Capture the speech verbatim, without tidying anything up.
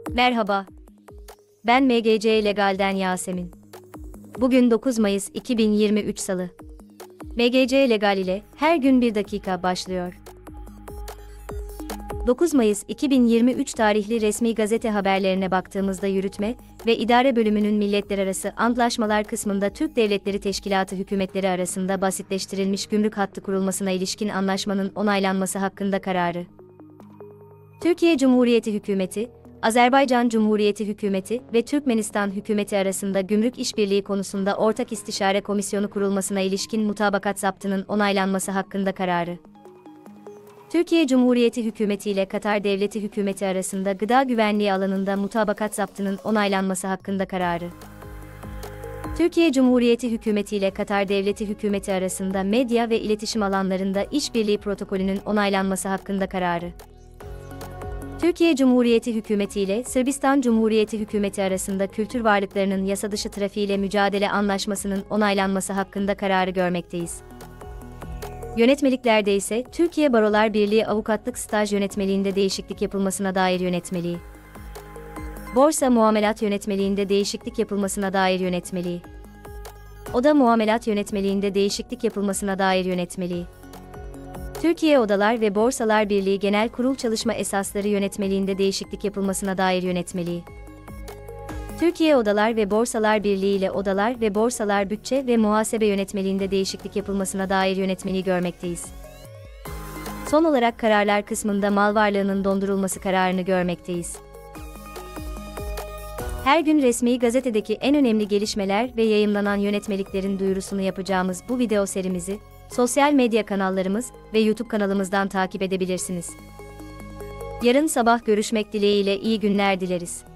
Merhaba, ben M G C Legal'den Yasemin. Bugün dokuz Mayıs iki bin yirmi üç Salı. M G C Legal ile her gün bir dakika başlıyor. dokuz Mayıs iki bin yirmi üç tarihli resmi gazete haberlerine baktığımızda Yürütme ve İdare Bölümünün Milletlerarası Antlaşmalar kısmında Türk Devletleri Teşkilatı hükümetleri arasında basitleştirilmiş gümrük hattı kurulmasına ilişkin anlaşmanın onaylanması hakkında kararı. Türkiye Cumhuriyeti Hükümeti, Azerbaycan Cumhuriyeti Hükümeti ve Türkmenistan Hükümeti arasında gümrük işbirliği konusunda ortak istişare komisyonu kurulmasına ilişkin mutabakat zaptının onaylanması hakkında kararı. Türkiye Cumhuriyeti Hükümeti ile Katar Devleti Hükümeti arasında gıda güvenliği alanında mutabakat zaptının onaylanması hakkında kararı. Türkiye Cumhuriyeti Hükümeti ile Katar Devleti Hükümeti arasında medya ve iletişim alanlarında işbirliği protokolünün onaylanması hakkında kararı. Türkiye Cumhuriyeti Hükümeti ile Sırbistan Cumhuriyeti Hükümeti arasında kültür varlıklarının yasadışı trafiğiyle mücadele anlaşmasının onaylanması hakkında kararı görmekteyiz. Yönetmeliklerde ise Türkiye Barolar Birliği Avukatlık Staj Yönetmeliğinde değişiklik yapılmasına dair yönetmeliği, Borsa Muamelat Yönetmeliğinde değişiklik yapılmasına dair yönetmeliği, Oda Muamelat Yönetmeliğinde değişiklik yapılmasına dair yönetmeliği, Türkiye Odalar ve Borsalar Birliği Genel Kurul Çalışma Esasları Yönetmeliğinde değişiklik yapılmasına dair yönetmeliği, Türkiye Odalar ve Borsalar Birliği ile Odalar ve Borsalar Bütçe ve Muhasebe Yönetmeliğinde değişiklik yapılmasına dair yönetmeliği görmekteyiz. Son olarak kararlar kısmında mal varlığının dondurulması kararını görmekteyiz. Her gün resmi gazetedeki en önemli gelişmeler ve yayımlanan yönetmeliklerin duyurusunu yapacağımız bu video serimizi, sosyal medya kanallarımız ve YouTube kanalımızdan takip edebilirsiniz. Yarın sabah görüşmek dileğiyle iyi günler dileriz.